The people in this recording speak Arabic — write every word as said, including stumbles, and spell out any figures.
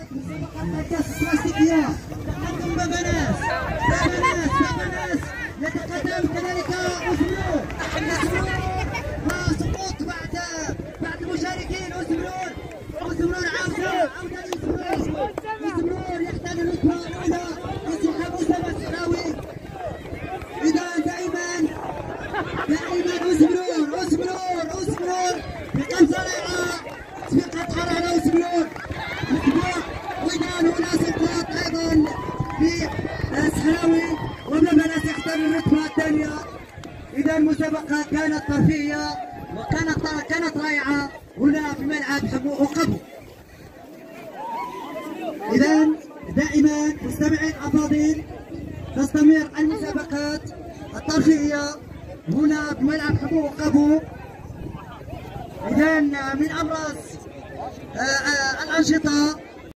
مسابقة الكأس الكلاسيكية تقدم باباناس باباناس باباناس يتقدم كذلك أسمرون وسقوط بعد بعد المشاركين أسمرون أسمرون عودة عودة لأسمرون أسمرون يحتاج الركبة الأولى انسحاب أسامة السحراوي. إذا دائما دائما أسمرون أسمرون أسمرون بخمسة رائعة سبقت على أسمرون وإذا هنا سقوط أيضا للسحراوي وباباناس يحتل الرتبة الثانية. إذا المسابقة كانت طرفية وكانت كانت رائعة هنا في ملعب حمو وقبو. إذا دائما مستمعين أفاضل تستمر المسابقات الطرفية هنا في ملعب حمو وقبو. إذا من أبرز الأنشطة